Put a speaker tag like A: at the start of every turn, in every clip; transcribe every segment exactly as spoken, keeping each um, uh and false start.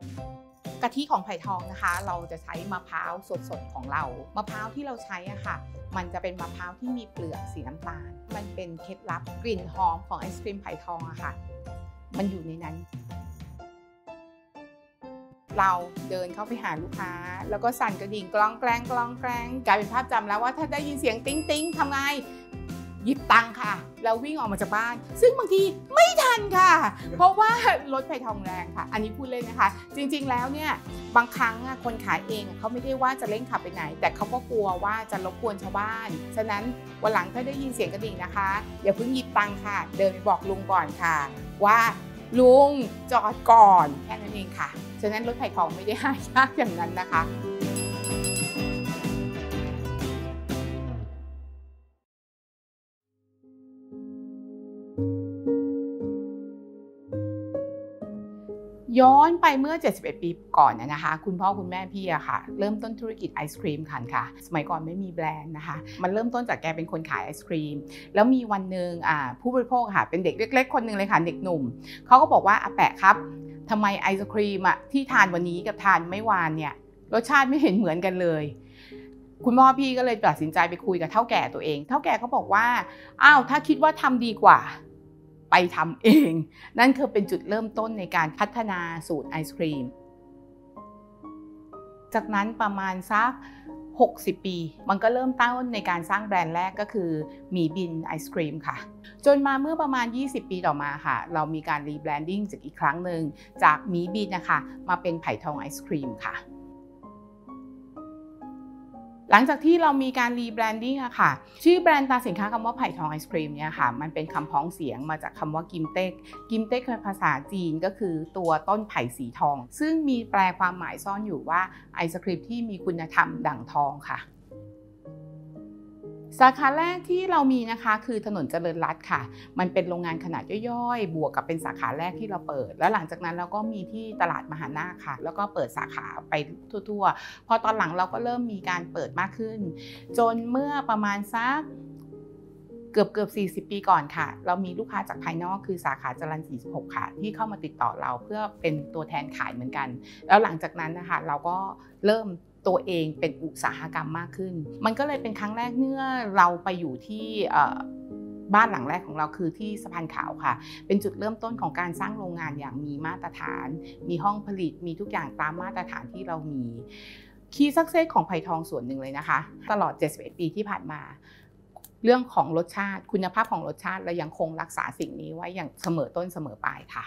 A: กะทิของไผ่ทองนะคะเราจะใช้มะพร้าวสดๆของเรามะพร้าวที่เราใช้อะค่ะมันจะเป็นมะพร้าวที่มีเปลือกสีน้ำตาลมันเป็นเคล็ดลับกลิ่นหอมของไอศกรีมไผ่ทองอะค่ะมันอยู่ในนั้นเราเดินเข้าไปหาลูกค้าแล้วก็สั่นกระดิ่งกล้องแกล้งกล้องแกล้งกลายเป็นภาพจำแล้วว่าถ้าได้ยินเสียงติ๊งติ๊งทำไงหยิบตังค่ะแล้ววิ่งออกมาจากบ้านซึ่งบางทีไม่ทันค่ะเพราะว่ารถไฟทองแรงค่ะอันนี้พูดเล่นนะคะจริงๆแล้วเนี่ยบางครั้งคนขายเองเขาไม่ได้ว่าจะเร่งขับไปไหนแต่เขาก็กลัวว่าจะรบกวนชาวบ้านฉะนั้นวันหลังถ้าได้ยินเสียงกระดิ่งนะคะอย่าเพิ่งหยิบตังค่ะเดินไปบอกลุงก่อนค่ะว่าลุงจอดก่อนแค่นั้นเองค่ะฉะนั้นรถไฟทองไม่ได้หายากอย่างนั้นนะคะย้อนไปเมื่อเจ็ดสิบเอ็ดปีก่อนนะคะคุณพ่อคุณแม่พี่อะค่ะเริ่มต้นธุรกิจไอศครีมกันค่ะสมัยก่อนไม่มีแบรนด์นะคะมันเริ่มต้นจากแกเป็นคนขายไอศครีมแล้วมีวันหนึ่งผู้บริโภคค่ะเป็นเด็กเล็กๆคนหนึ่งเลยค่ะเด็กหนุ่มเขาก็บอกว่าอาแปะครับทำไมไอศครีมอะที่ทานวันนี้กับทานไม่วานเนี่ยรสชาติไม่เห็นเหมือนกันเลยคุณพ่อพี่ก็เลยตัดสินใจไปคุยกับเฒ่าแก่ตัวเองเฒ่าแก่เขาบอกว่าอ้าวถ้าคิดว่าทำดีกว่าไปทำเองนั่นคือเป็นจุดเริ่มต้นในการพัฒนาสูตรไอศครีมจากนั้นประมาณสักหกสิบปีมันก็เริ่มต้นในการสร้างแบรนด์แรกก็คือหมี่บินไอศครีมค่ะจนมาเมื่อประมาณยี่สิบปีต่อมาค่ะเรามีการรีแบรนดิ้งจากอีกครั้งหนึ่งจากหมี่บินนะคะมาเป็นไผ่ทองไอศครีมค่ะหลังจากที่เรามีการรีแบรนดิ้งอะค่ะชื่อแบรนด์ตราสินค้าคำว่าไผ่ทองไอศครีมเนี่ยค่ะมันเป็นคำพ้องเสียงมาจากคำว่ากิมเต็กกิมเต็กในภาษาจีนก็คือตัวต้นไผ่สีทองซึ่งมีแปลความหมายซ่อนอยู่ว่าไอศครีมที่มีคุณธรรมดั่งทองค่ะสาขาแรกที่เรามีนะคะคือถนนเจริญรัตน์ค่ะมันเป็นโรงงานขนาดย่อยๆบวกกับเป็นสาขาแรกที่เราเปิดแล้วหลังจากนั้นเราก็มีที่ตลาดมหานาคค่ะแล้วก็เปิดสาขาไปทั่วๆพอตอนหลังเราก็เริ่มมีการเปิดมากขึ้นจนเมื่อประมาณสักเกือบเกือบสี่สิบปีก่อนค่ะเรามีลูกค้าจากภายนอกคือสาขาจรัญสี่สิบหกค่ะที่เข้ามาติดต่อเราเพื่อเป็นตัวแทนขายเหมือนกันแล้วหลังจากนั้นนะคะเราก็เริ่มตัวเองเป็นอุตสาหกรรมมากขึ้นมันก็เลยเป็นครั้งแรกเมื่อเราไปอยู่ที่บ้านหลังแรกของเราคือที่สะพานขาวค่ะเป็นจุดเริ่มต้นของการสร้างโรงงานอย่างมีมาตรฐานมีห้องผลิตมีทุกอย่างตามมาตรฐานที่เรามีคีย์ซักเซสของไผ่ทองส่วนหนึ่งเลยนะคะตลอดเจ็ดสิบเอ็ดปีที่ผ่านมาเรื่องของรสชาติคุณภาพของรสชาติเรายังคงรักษาสิ่งนี้ไว้อย่างเสมอต้นเสมอปลายค่ะ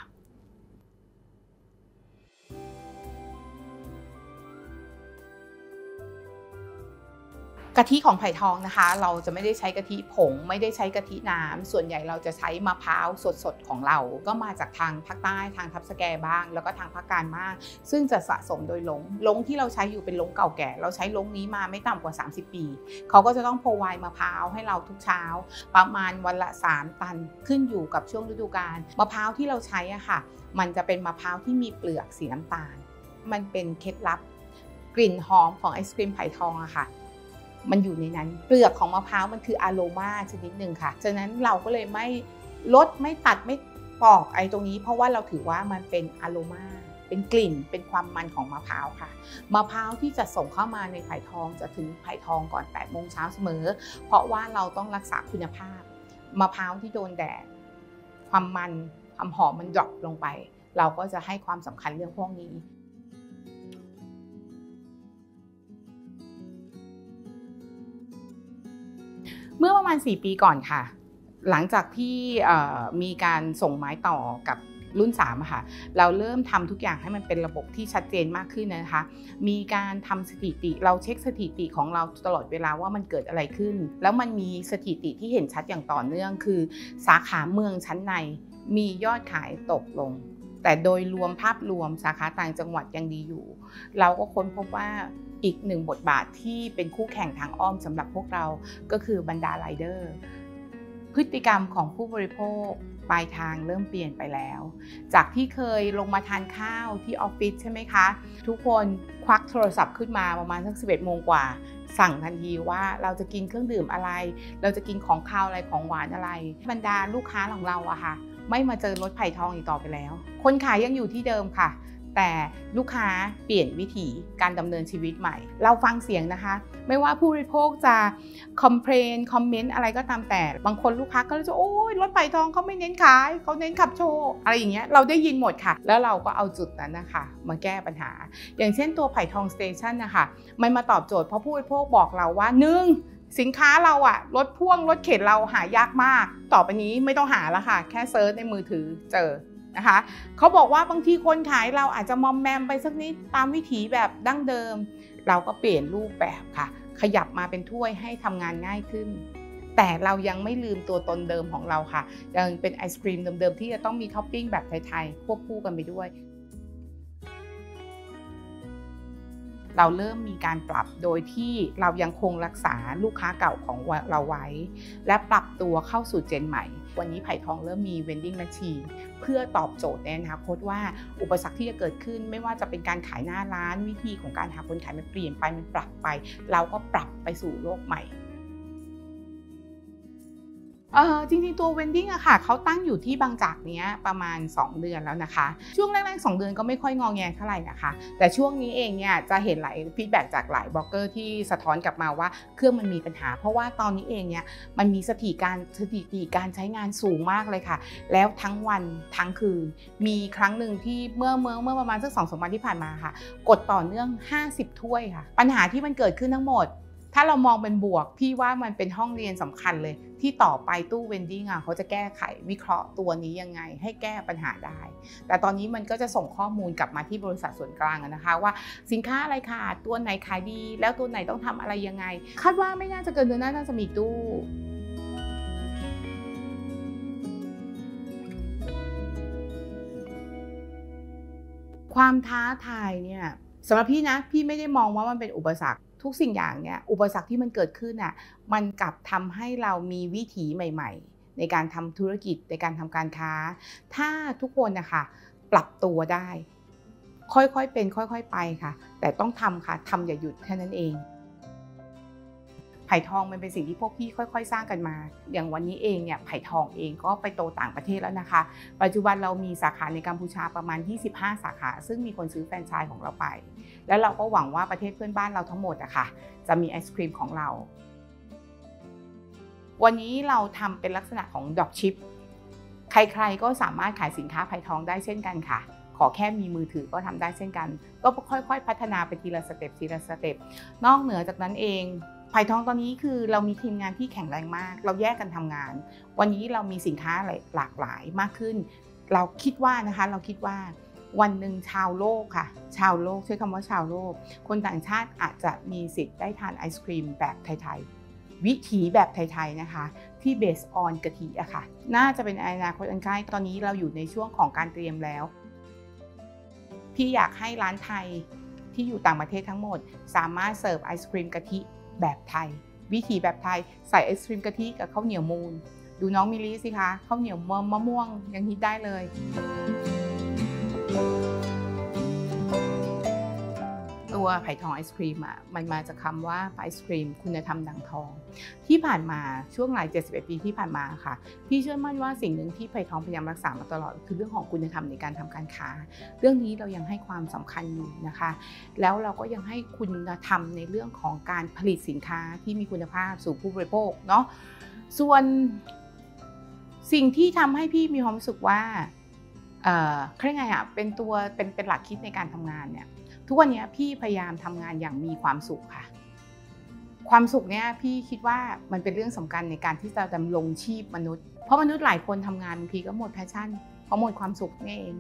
A: กะทิของไผ่ทองนะคะเราจะไม่ได้ใช้กะทิผงไม่ได้ใช้กะทิน้ำส่วนใหญ่เราจะใช้มะพร้าวสดๆของเราก็มาจากทางภาคใต้ทางทับสแกบ้างแล้วก็ทางภาคกลางบ้างซึ่งจะสะสมโดยลงลงที่เราใช้อยู่เป็นลงเก่าแก่เราใช้ลงนี้มาไม่ต่ำกว่าสามสิบปีเขาก็จะต้องโพรไวด์มะพร้าวให้เราทุกเช้าประมาณวันละสามตันขึ้นอยู่กับช่วงฤดูกาลมะพร้าวที่เราใช้อะค่ะมันจะเป็นมะพร้าวที่มีเปลือกสีน้ำตาลมันเป็นเคล็ดลับกลิ่นหอมของไอศกรีมไผ่ทองอะค่ะมันอยู่ในนั้นเปลือกของมะพร้าวมันคืออะโรมาชนิดหนึ่งค่ะฉะนั้นเราก็เลยไม่ลดไม่ตัดไม่ปอกไอ้ตรงนี้เพราะว่าเราถือว่ามันเป็นอะโรมาเป็นกลิ่นเป็นความมันของมะพร้าวค่ะมะพร้าวที่จะส่งเข้ามาในไผ่ทองจะถึงไผ่ทองก่อนแปดโมงเช้าเสมอเพราะว่าเราต้องรักษาคุณภาพมะพร้าวที่โดนแดดความมันความหอมมันดรอปลงไปเราก็จะให้ความสำคัญเรื่องพวกนี้เมื่อประมาณสี่ปีก่อนค่ะหลังจากที่มีการส่งไม้ต่อกับรุ่นสามค่ะเราเริ่มทำทุกอย่างให้มันเป็นระบบที่ชัดเจนมากขึ้นนะคะมีการทำสถิติเราเช็คสถิติของเราตลอดเวลาว่ามันเกิดอะไรขึ้นแล้วมันมีสถิติที่เห็นชัดอย่างต่อเนื่องคือสาขาเมืองชั้นในมียอดขายตกลงแต่โดยรวมภาพรวมสาขาต่างจังหวัดยังดีอยู่เราก็ค้นพบว่าอีกหนึ่งบทบาทที่เป็นคู่แข่งทางอ้อมสำหรับพวกเราก็คือบรรดาไรเดอร์พฤติกรรมของผู้บริโภคปลายทางเริ่มเปลี่ยนไปแล้วจากที่เคยลงมาทานข้าวที่ออฟฟิศใช่ไหมคะทุกคนควักโทรศัพท์ขึ้นมาประมาณสักสิบเอ็ดโมงกว่าสั่งทันทีว่าเราจะกินเครื่องดื่มอะไรเราจะกินของคาวอะไรของหวานอะไรบรรดาลูกค้าของเราอะค่ะไม่มาเจอรถไผ่ทองอีกต่อไปแล้วคนขายยังอยู่ที่เดิมค่ะแต่ลูกค้าเปลี่ยนวิธีการดำเนินชีวิตใหม่เราฟังเสียงนะคะไม่ว่าผู้บริโภคจะคอมเพลนคอมเมนต์อะไรก็ตามแต่บางคนลูกค้าก็จะโอ้ยรถไผ่ทองเขาไม่เน้นขายเขาเน้นขับโชว์อะไรอย่างเงี้ยเราได้ยินหมดค่ะแล้วเราก็เอาจุดนั้นนะคะมาแก้ปัญหาอย่างเช่นตัวไผ่ทองสเตชันนะคะมันมาตอบโจทย์เพราะผู้บริโภคบอกเราว่าหนึ่งสินค้าเราอะรถพ่วงรถเข็นเราหายากมากต่อไปนี้ไม่ต้องหาแล้วค่ะแค่เซิร์ชในมือถือเจอนะคะเขาบอกว่าบางทีคนขายเราอาจจะมอมแมมไปสักนิดตามวิถีแบบดั้งเดิมเราก็เปลี่ยนรูปแบบค่ะขยับมาเป็นถ้วยให้ทำงานง่ายขึ้นแต่เรายังไม่ลืมตัวตนเดิมของเราค่ะยังเป็นไอศกรีมเดิมๆที่จะต้องมีท็อปปิ้งแบบไทยๆควบคู่กันไปด้วยเราเริ่มมีการปรับโดยที่เรายังคงรักษาลูกค้าเก่าของเราไว้และปรับตัวเข้าสู่เจนใหม่วันนี้ไผ่ทองเริ่มมี vending machine เพื่อตอบโจทย์ในอนาคตว่าอุปสรรคที่จะเกิดขึ้นไม่ว่าจะเป็นการขายหน้าร้านวิธีของการหาคนขายมันเปลี่ยนไปมันปรับไปเราก็ปรับไปสู่โลกใหม่เออจริงๆตัวเวนดิ้งอะค่ะเขาตั้งอยู่ที่บางจากเนี้ยประมาณสองเดือนแล้วนะคะช่วงแรกๆสองเดือนก็ไม่ค่อยงอแงเท่าไหร่นะคะแต่ช่วงนี้เองเนี่ยจะเห็นหลายฟีดแบ็กจากหลายบล็อกเกอร์ที่สะท้อนกลับมาว่าเครื่องมันมีปัญหาเพราะว่าตอนนี้เองเนี่ยมันมีสถิติการสถิติการใช้งานสูงมากเลยค่ะแล้วทั้งวันทั้งคืนมีครั้งหนึ่งที่เมื่อเมื่อเมื่อประมาณสักสองสามวันที่ผ่านมาค่ะกดต่อเนื่องห้าสิบถ้วยค่ะปัญหาที่มันเกิดขึ้นทั้งหมดถ้าเรามองเป็นบวกพี่ว่ามันเป็นห้องเรียนสำคัญเลยที่ต่อไปตู้เวนดิ้งอ่ะเขาจะแก้ไขวิเคราะห์ตัวนี้ยังไงให้แก้ปัญหาได้แต่ตอนนี้มันก็จะส่งข้อมูลกลับมาที่บริษัทส่วนกลางนะคะว่าสินค้าอะไรขาดตัวไหนขายดีแล้วตัวไหนต้องทำอะไรยังไงคาดว่าไม่น่าจะเกินเดือนหน้าน่าจะมีตู้ความท้าทายเนี่ยสำหรับพี่นะพี่ไม่ได้มองว่ามันเป็นอุปสรรคทุกสิ่งอย่างเนี่ยอุปสรรคที่มันเกิดขึ้นอ่ะมันกลับทำให้เรามีวิถีใหม่ๆในการทำธุรกิจในการทำการค้าถ้าทุกคนนะคะปรับตัวได้ค่อยๆเป็นค่อยๆไปค่ะแต่ต้องทำค่ะทำอย่าหยุดแค่นั้นเองไผ่ทองมันเป็นสิ่งที่พวกพี่ค่อยๆสร้างกันมาอย่างวันนี้เองเนี่ยไผ่ทองเองก็ไปโตต่างประเทศแล้วนะคะปัจจุบันเรามีสาขาในกัมพูชาประมาณยี่สิบห้าสาขาซึ่งมีคนซื้อแฟรนไชส์ของเราไปแล้วเราก็หวังว่าประเทศเพื่อนบ้านเราทั้งหมดอะค่ะจะมีไอศครีมของเราวันนี้เราทำเป็นลักษณะของดรอปชิปใครๆก็สามารถขายสินค้าไผ่ทองได้เช่นกันค่ะขอแค่มีมือถือก็ทำได้เช่นกันก็ค่อยๆพัฒนาไปทีละสเต็ปทีละสเต็ปนอกเหนือจากนั้นเองไผ่ทองตอนนี้คือเรามีทีมงานที่แข็งแรงมากเราแยกกันทำงานวันนี้เรามีสินค้าหลากหลายมากขึ้นเราคิดว่านะคะเราคิดว่าวันหนึ่งชาวโลกค่ะชาวโลกใช้คำว่าชาวโลกคนต่างชาติอาจจะมีสิทธิ์ได้ทานไอศครีมแบบไทยๆวิถีแบบไทยๆนะคะที่เบสออนกะทิอะค่ะน่าจะเป็นอนาคตอันใกล้ตอนนี้เราอยู่ในช่วงของการเตรียมแล้วพี่อยากให้ร้านไทยที่อยู่ต่างประเทศทั้งหมดสามารถเสิร์ฟไอศครีมกะทิแบบไทยวิถีแบบไทยใส่ไอศครีมกะทิกับข้าวเหนียวมูนดูน้องมิลลี่สิคะข้าวเหนียวมะม่วงยังฮิตได้เลยตัวไผ่ทองไอศครีมอ่ะมันมาจากคำว่าไอศครีมคุณธรรมดั่งทองที่ผ่านมาช่วงหลายเจ็ดสิบเอ็ดปีที่ผ่านมาค่ะพี่เชื่อมั่นว่าสิ่งหนึ่งที่ไผ่ทองพยายามรักษามาตลอดคือเรื่องของคุณธรรมในการทำการค้าเรื่องนี้เรายังให้ความสำคัญอยู่นะคะแล้วเราก็ยังให้คุณธรรมในเรื่องของการผลิตสินค้าที่มีคุณภาพสู่ผู้บริโภคเนาะส่วนสิ่งที่ทำให้พี่มีความรู้สึกว่าเอ่อเรียกไงอ่ะเป็นตัวเป็นเป็นหลักคิดในการทำงานเนี่ยทุกวันนี้พี่พยายามทำงานอย่างมีความสุขค่ะความสุขเนี่ยพี่คิดว่ามันเป็นเรื่องสำคัญในการที่จะดำรงชีพมนุษย์เพราะมนุษย์หลายคนทำงานบางทีก็หมดแพชชั่นเพราะหมดความสุขนี่เอง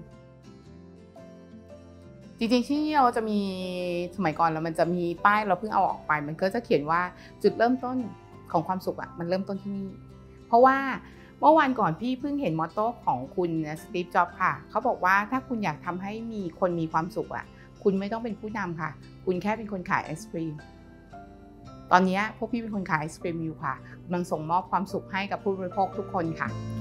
A: จริงๆที่เราจะมีสมัยก่อนเรามันจะมีป้ายเราเพิ่งเอาออกไปมันก็จะเขียนว่าจุดเริ่มต้นของความสุขอ่ะมันเริ่มต้นที่นี่เพราะว่าเมื่อวันก่อนพี่เพิ่งเห็นมอตโต้ของคุณสตีฟ จ็อบส์ค่ะเขาบอกว่าถ้าคุณอยากทำให้มีคนมีความสุขอ่ะคุณไม่ต้องเป็นผู้นำค่ะคุณแค่เป็นคนขายไอศกรีมตอนนี้พวกพี่เป็นคนขายไอศกรีมอยู่ค่ะกำลังส่งมอบความสุขให้กับผู้บริโภคทุกคนค่ะ